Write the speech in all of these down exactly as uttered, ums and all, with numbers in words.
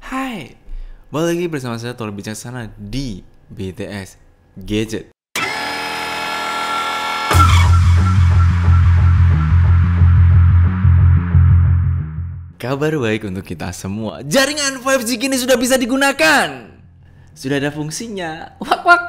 Hai, balik lagi bersama saya Tor Bijaksana di B T S Gadget. Kabar baik untuk kita semua. Jaringan lima G kini sudah bisa digunakan. Sudah ada fungsinya. Wak wak.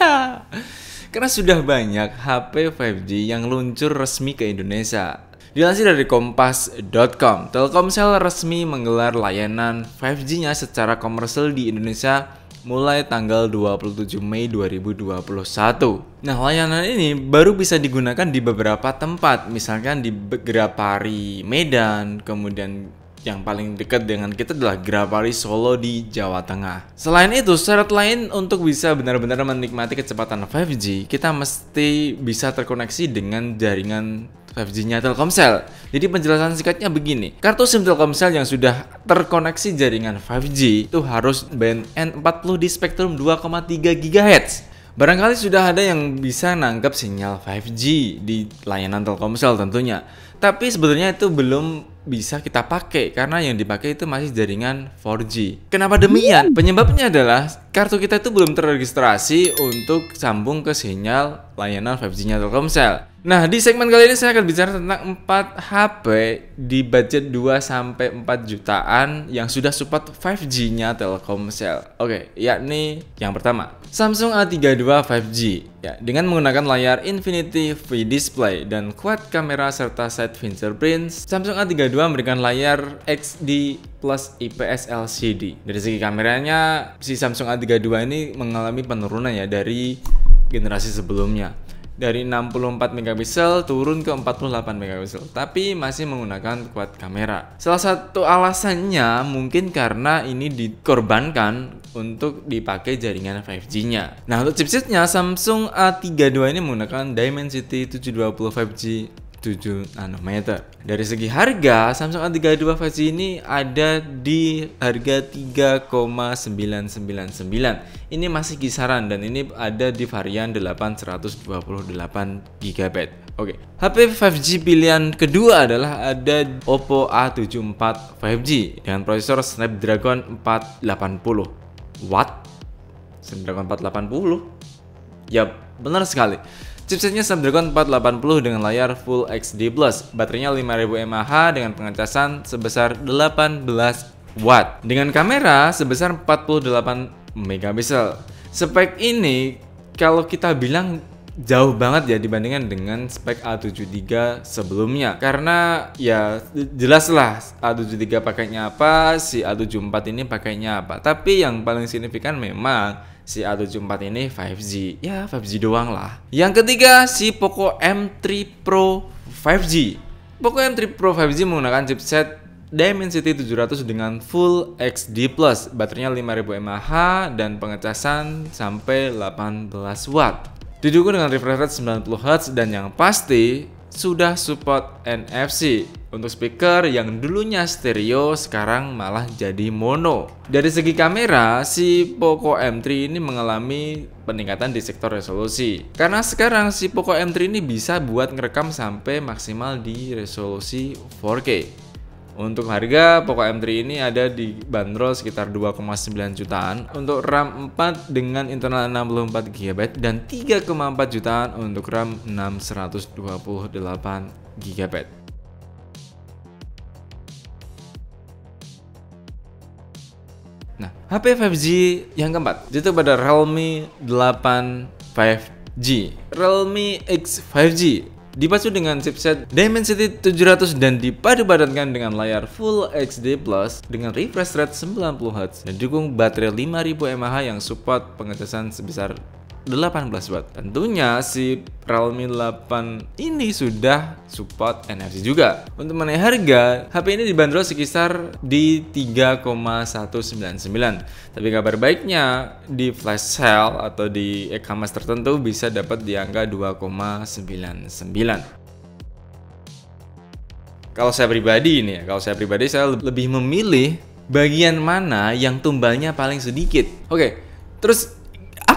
Karena sudah banyak H P lima G yang luncur resmi ke Indonesia. Dilansir dari kompas dot com, Telkomsel resmi menggelar layanan lima G-nya secara komersil di Indonesia mulai tanggal dua puluh tujuh Mei dua ribu dua puluh satu. Nah, layanan ini baru bisa digunakan di beberapa tempat, misalkan di Grapari Medan, kemudian yang paling dekat dengan kita adalah Grapari Solo di Jawa Tengah. Selain itu, syarat lain untuk bisa benar-benar menikmati kecepatan lima G, kita mesti bisa terkoneksi dengan jaringan lima G-nya Telkomsel. Jadi penjelasan singkatnya begini. Kartu SIM Telkomsel yang sudah terkoneksi jaringan lima G itu harus band N empat puluh di spektrum dua koma tiga gigahertz. Barangkali sudah ada yang bisa nangkep sinyal lima G di layanan Telkomsel tentunya. Tapi sebenarnya itu belum bisa kita pakai karena yang dipakai itu masih jaringan empat G. Kenapa demikian? Penyebabnya adalah kartu kita itu belum terregistrasi untuk sambung ke sinyal layanan lima G-nya Telkomsel. Nah, di segmen kali ini saya akan bicara tentang empat H P di budget dua sampai empat jutaan yang sudah support lima G-nya Telkomsel. Oke, yakni yang pertama, Samsung A tiga puluh dua lima G. Ya, dengan menggunakan layar Infinity V Display dan quad kamera serta side fingerprint, Samsung A tiga puluh dua memberikan layar X D plus I P S L C D. Dari segi kameranya, si Samsung A tiga puluh dua ini mengalami penurunan ya dari generasi sebelumnya. Dari enam puluh empat megapiksel turun ke empat puluh delapan megapiksel, tapi masih menggunakan quad kamera. Salah satu alasannya mungkin karena ini dikorbankan untuk dipakai jaringan lima G-nya. Nah, untuk chipsetnya Samsung A tiga puluh dua ini menggunakan Dimensity tujuh dua nol lima G tujuh nanometer. Dari segi harga, Samsung A tiga puluh dua lima G ini ada di harga tiga koma sembilan sembilan sembilan. Ini masih kisaran dan ini ada di varian delapan seratus dua puluh delapan giga byte. Oke. H P lima G pilihan kedua adalah ada Oppo A tujuh puluh empat lima G dengan prosesor Snapdragon empat delapan nol. What? Snapdragon empat delapan nol? Yap, benar sekali. Chipsetnya Snapdragon empat delapan nol dengan layar Full H D plus, baterainya lima ribu mAh dengan pengecasan sebesar delapan belas watt, dengan kamera sebesar empat puluh delapan megapiksel. Spek ini kalau kita bilang jauh banget ya dibandingkan dengan spek A tujuh puluh tiga sebelumnya, karena ya jelaslah A tujuh puluh tiga pakainya apa, si A tujuh puluh empat ini pakainya apa. Tapi yang paling signifikan memang si A tujuh puluh empat ini lima G, ya lima G doang lah. Yang ketiga, si Poco M tiga Pro lima G. Poco M tiga Pro lima G menggunakan chipset Dimensity tujuh ratus dengan Full H D plus, baterainya lima ribu mAh dan pengecasan sampai delapan belas watt. Didukung dengan refresh rate sembilan puluh hertz dan yang pasti sudah support N F C. Untuk speaker yang dulunya stereo sekarang malah jadi mono. Dari segi kamera, si Poco M tiga ini mengalami peningkatan di sektor resolusi. Karena sekarang si Poco M tiga ini bisa buat ngerekam sampai maksimal di resolusi empat K. Untuk harga, Poco M tiga ini ada di bandrol sekitar dua koma sembilan jutaan untuk RAM empat dengan internal enam puluh empat giga byte dan tiga koma empat jutaan untuk RAM enam seratus dua puluh delapan giga byte. Nah, H P lima G yang keempat itu pada Realme delapan lima G. Realme X lima G dipacu dengan chipset Dimensity tujuh ratus dan dipadu-padankan dengan layar Full H D plus dengan refresh rate sembilan puluh hertz dan didukung baterai lima ribu mAh yang support pengecasan sebesar delapan belas watt. Tentunya si Realme delapan ini sudah support N F C juga. Untuk mengenai harga, H P ini dibanderol sekitar di tiga koma satu sembilan sembilan. Tapi kabar baiknya di flash sale atau di e-commerce tertentu bisa dapat di angka dua koma sembilan sembilan. Kalau saya pribadi ini ya, kalau saya pribadi saya lebih memilih bagian mana yang tumbalnya paling sedikit. Oke, terus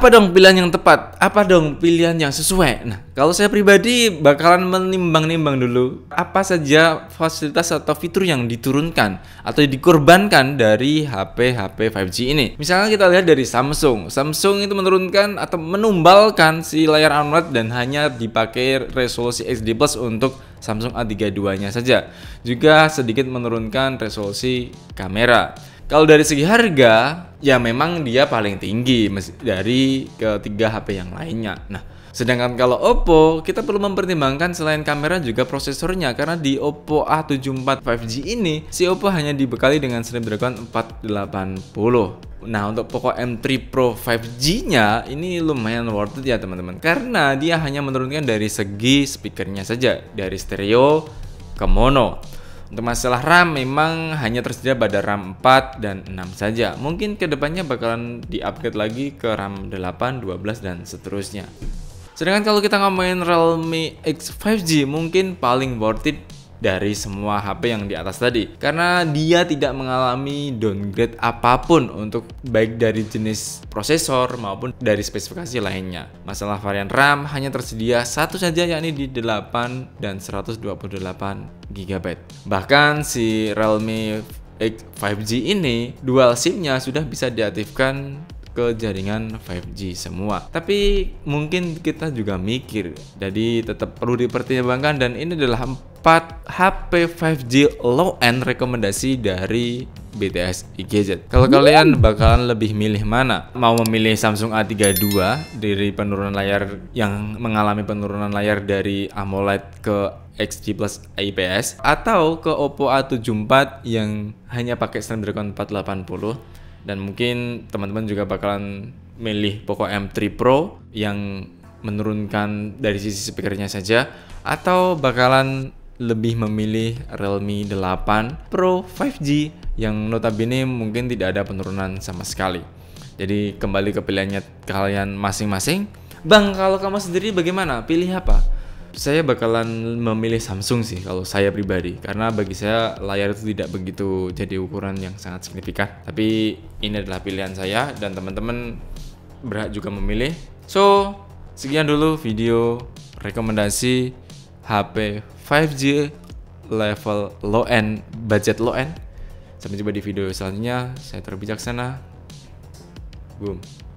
Apa dong pilihan yang tepat? Apa dong pilihan yang sesuai? Nah, kalau saya pribadi bakalan menimbang-nimbang dulu apa saja fasilitas atau fitur yang diturunkan atau dikorbankan dari H P H P lima G ini. Misalnya kita lihat dari Samsung. Samsung itu menurunkan atau menumbalkan si layar AMOLED dan hanya dipakai resolusi H D plus untuk Samsung A tiga puluh dua-nya saja. Juga sedikit menurunkan resolusi kamera. Kalau dari segi harga, ya memang dia paling tinggi dari ketiga H P yang lainnya. Nah, sedangkan kalau Oppo, kita perlu mempertimbangkan selain kamera juga prosesornya. Karena di Oppo A tujuh empat lima G ini, si Oppo hanya dibekali dengan Snapdragon empat delapan nol. Nah, untuk Poco M tiga Pro lima G-nya ini lumayan worth it ya teman-teman. Karena dia hanya menurunkan dari segi speakernya saja, dari stereo ke mono. Untuk masalah RAM memang hanya tersedia pada RAM empat dan enam saja. Mungkin kedepannya bakalan di-upgrade lagi ke RAM delapan, dua belas dan seterusnya. Sedangkan kalau kita ngomongin Realme X lima G mungkin paling worth it dari semua H P yang di atas tadi. Karena dia tidak mengalami downgrade apapun untuk baik dari jenis prosesor maupun dari spesifikasi lainnya. Masalah varian RAM hanya tersedia satu saja yakni di delapan dan seratus dua puluh delapan giga byte. Bahkan si Realme X lima G ini dual SIM-nya sudah bisa diaktifkan ke jaringan lima G semua. Tapi mungkin kita juga mikir, jadi tetap perlu dipertimbangkan dan ini adalah empat H P lima G low end rekomendasi dari B T S I Gadget. Kalau kalian bakalan lebih milih mana? Mau memilih Samsung A tiga puluh dua dari penurunan layar yang mengalami penurunan layar dari AMOLED ke H D plus I P S atau ke Oppo A tujuh empat yang hanya pakai Snapdragon empat delapan nol? Dan mungkin teman-teman juga bakalan milih Poco M tiga Pro yang menurunkan dari sisi speakernya saja, atau bakalan lebih memilih Realme delapan Pro lima G yang notabene mungkin tidak ada penurunan sama sekali. Jadi kembali ke pilihannya kalian masing-masing. Bang, kalau kamu sendiri bagaimana? Pilih apa? Saya bakalan memilih Samsung sih kalau saya pribadi, karena bagi saya layar itu tidak begitu jadi ukuran yang sangat signifikan. Tapi ini adalah pilihan saya dan teman-teman berhak juga memilih. So, sekian dulu video rekomendasi H P lima G level low end, budget low end. Sampai jumpa di video selanjutnya. Saya terbijaksana. Boom.